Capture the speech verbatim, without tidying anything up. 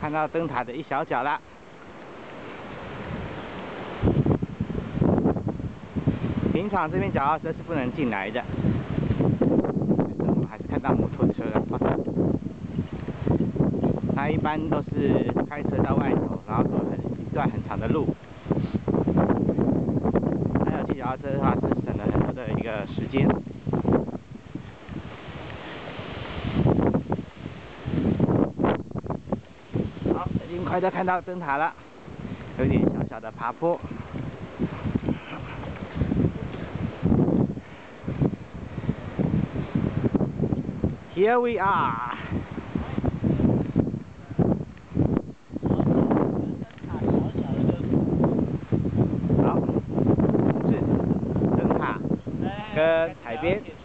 看到灯塔的一小角啦。平常这边脚踏车是不能进来的，但是我们还是看到摩托车了。它一般都是开车到外头，然后走很一段很长的路。还有骑脚踏车的话，是省了很多的一个时间。好，已经快要看到灯塔了，有点小小的爬坡。Here we are。好，是灯塔跟海边。